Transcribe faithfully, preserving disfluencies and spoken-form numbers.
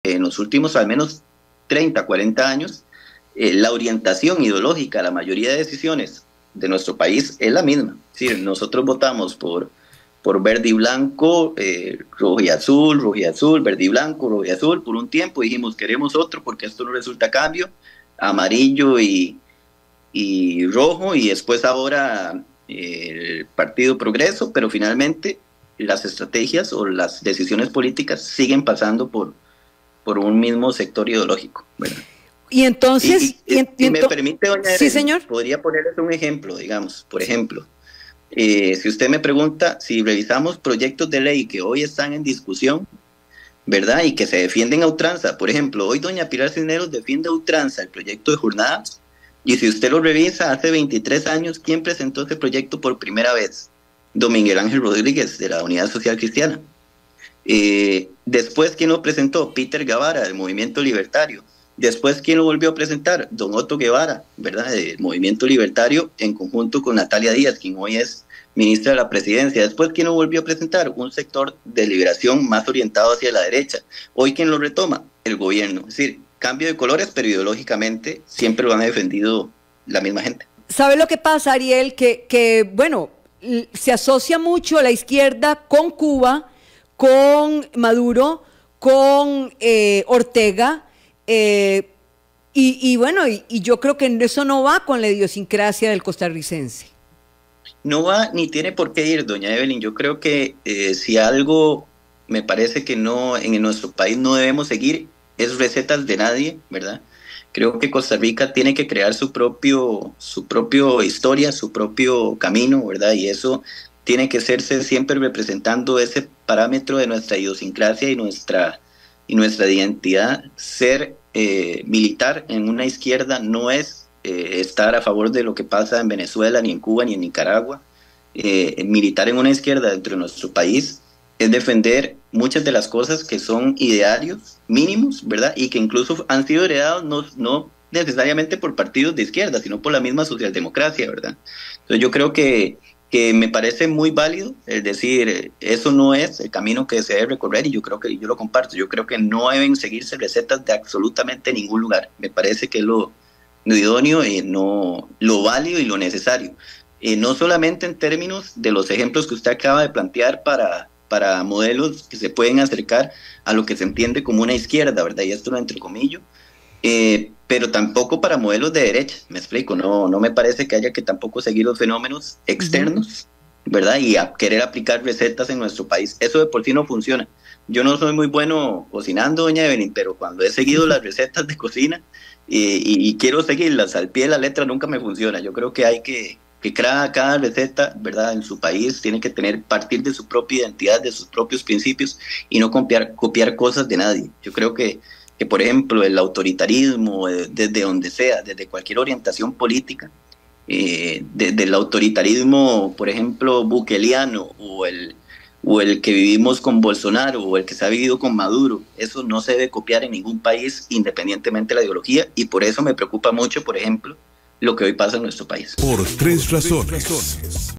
en los últimos al menos treinta, cuarenta años, eh, la orientación ideológica, la mayoría de decisiones de nuestro país es la misma. Es decir, nosotros votamos por, por verde y blanco, eh, rojo y azul, rojo y azul, verde y blanco, rojo y azul. Por un tiempo dijimos queremos otro porque esto no resulta cambio, amarillo y, y rojo, y después ahora eh, el Partido Progreso, pero finalmente las estrategias o las decisiones políticas siguen pasando por, por un mismo sector ideológico, ¿verdad? Y entonces... Y, y, y, y y me permite, doña sí, Evelyn, señor. podría ponerles un ejemplo, digamos, por ejemplo, eh, si usted me pregunta, si revisamos proyectos de ley que hoy están en discusión, ¿verdad? Y que se defienden a ultranza, por ejemplo, hoy doña Pilar Cisneros defiende a ultranza el proyecto de jornadas, y si usted lo revisa, hace veintitrés años, ¿quién presentó ese proyecto por primera vez? Don Miguel Ángel Rodríguez, de la Unidad Social Cristiana. Eh, después, ¿quién lo presentó? Peter Guevara, del Movimiento Libertario. Después, ¿quién lo volvió a presentar? Don Otto Guevara, ¿verdad? Del Movimiento Libertario, en conjunto con Natalia Díaz, quien hoy es ministra de la Presidencia. Después, ¿quién lo volvió a presentar? Un sector de liberación más orientado hacia la derecha. Hoy, ¿quién lo retoma? El gobierno. Es decir, cambio de colores, pero ideológicamente siempre lo han defendido la misma gente. ¿Sabe lo que pasa, Ariel? Que, que bueno, se asocia mucho a la izquierda con Cuba, con Maduro, con eh, Ortega, eh, y, y bueno, y, y yo creo que eso no va con la idiosincrasia del costarricense. No va ni tiene por qué ir, doña Evelyn. Yo creo que eh, si algo me parece que no en nuestro país no debemos seguir es recetas de nadie, ¿verdad? Creo que Costa Rica tiene que crear su propio, su propio historia, su propio camino, ¿verdad? Y eso tiene que hacerse siempre representando ese parámetro de nuestra idiosincrasia y nuestra, y nuestra identidad. Ser eh, militar en una izquierda no es eh, estar a favor de lo que pasa en Venezuela, ni en Cuba, ni en Nicaragua. Eh, militar en una izquierda dentro de nuestro país es defender muchas de las cosas que son idearios mínimos, ¿verdad? Y que incluso han sido heredados no, no necesariamente por partidos de izquierda, sino por la misma socialdemocracia, ¿verdad? Entonces yo creo que, que me parece muy válido, es decir, eso no es el camino que se debe recorrer, y yo creo que yo lo comparto. Yo creo que no deben seguirse recetas de absolutamente ningún lugar. Me parece que es lo, lo idóneo y no lo válido y lo necesario. Eh, no solamente en términos de los ejemplos que usted acaba de plantear para, para modelos que se pueden acercar a lo que se entiende como una izquierda, ¿verdad? Y esto lo entrecomillo, eh, pero tampoco para modelos de derecha, me explico. No, no me parece que haya que tampoco seguir los fenómenos externos, ¿verdad? Y a querer aplicar recetas en nuestro país. Eso de por sí no funciona. Yo no soy muy bueno cocinando, doña Evelyn, pero cuando he seguido las recetas de cocina eh, y, y quiero seguirlas al pie de la letra, nunca me funciona. Yo creo que hay que que cada, cada receta, ¿verdad?, en su país tiene que tener, partir de su propia identidad, de sus propios principios, y no copiar, copiar cosas de nadie. Yo creo que, que por ejemplo, el autoritarismo, eh, desde donde sea, desde cualquier orientación política, eh, desde el autoritarismo, por ejemplo, bukeliano, o el, o el que vivimos con Bolsonaro, o el que se ha vivido con Maduro, eso no se debe copiar en ningún país, independientemente de la ideología, y por eso me preocupa mucho, por ejemplo, lo que hoy pasa en nuestro país. Por tres razones.